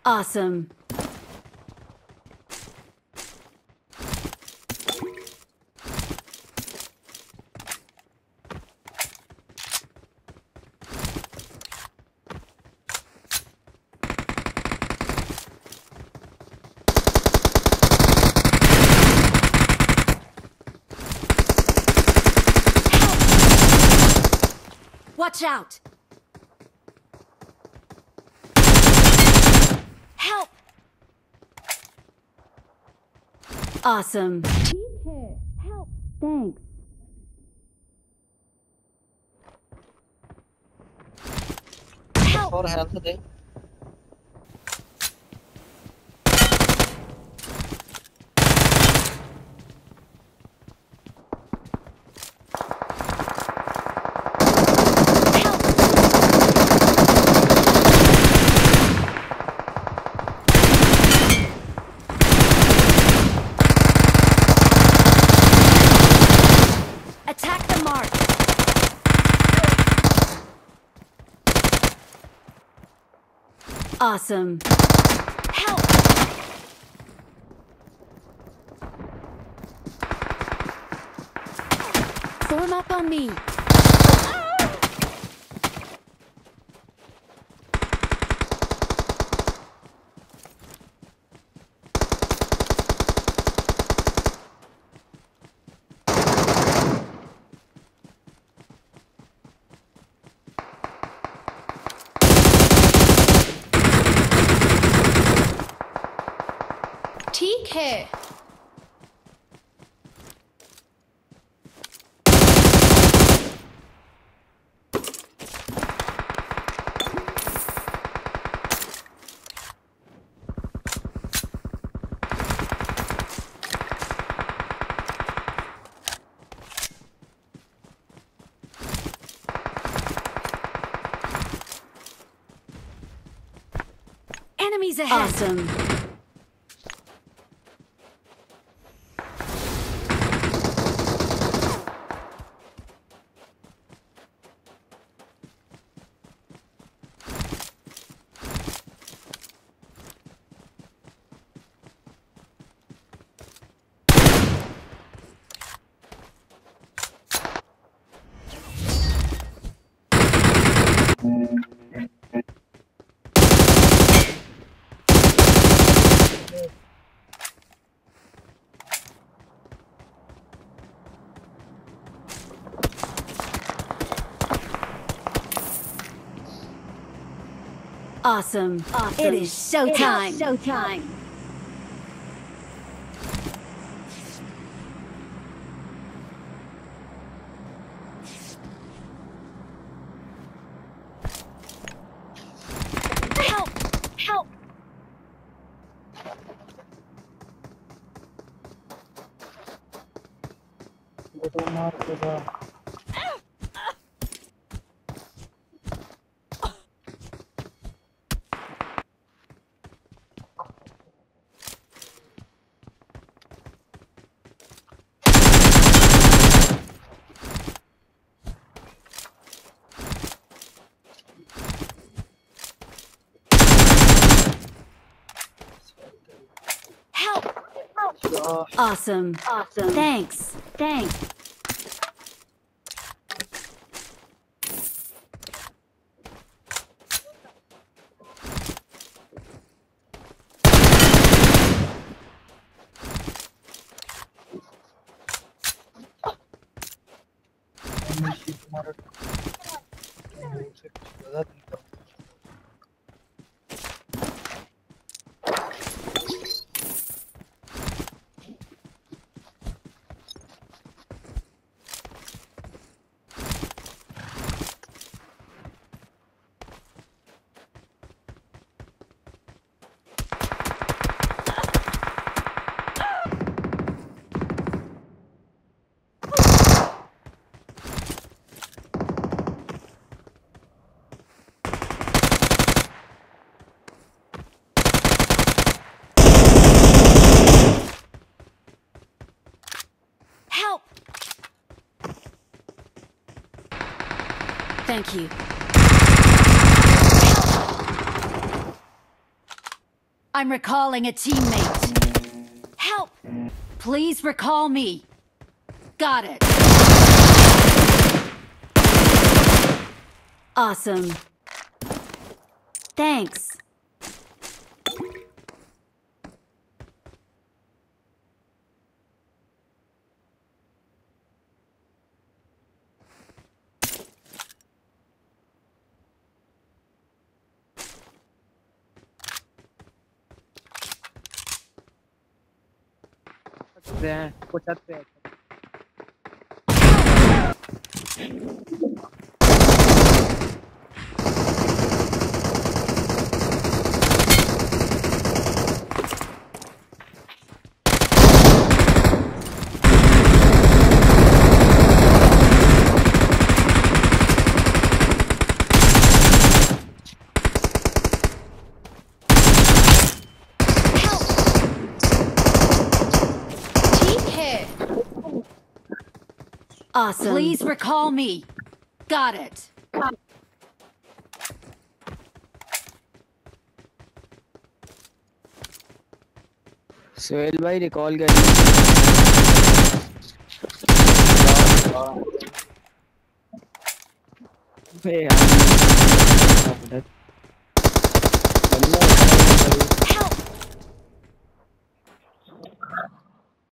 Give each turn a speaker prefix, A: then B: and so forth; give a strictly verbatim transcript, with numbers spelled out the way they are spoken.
A: Awesome. Watch out! Help! Awesome. Help! Thanks. Help!
B: और health दे
A: Attack the mark. Awesome. Help! Form up on me. ठीक है Enemies ahead. Awesome. Awesome. Awesome. It is showtime. It is showtime. Help! Help!
B: वो तो मार देगा
A: Help! Awesome. Awesome. Thanks. Thanks.
B: तुम्हारा से कुछ लगा नहीं था
A: Help! Thank you. I'm recalling a teammate. Help! Please recall me. Got it. Awesome. Thanks.
C: हैं कुछ हद पे
A: Awesome. Please recall me. Got it.
C: Sohail भाई रिकॉल कर यार